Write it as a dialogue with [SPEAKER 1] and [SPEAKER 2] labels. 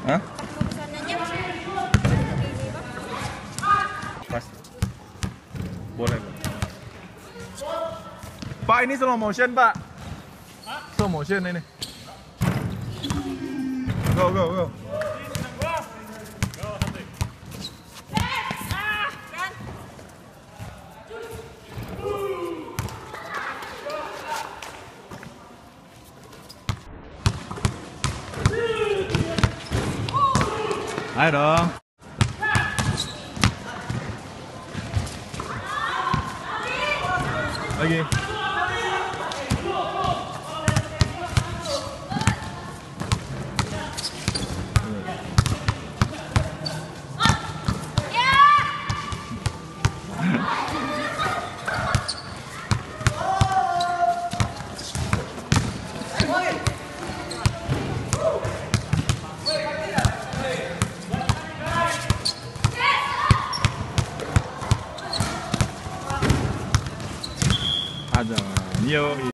[SPEAKER 1] Hah?
[SPEAKER 2] Pesanannya ini,
[SPEAKER 1] Pas. Boleh, Pak. Pak, ini slow motion, Pak. Slow motion ini. Go, go, go. Ayo dong. Lagi. Ada. Yo.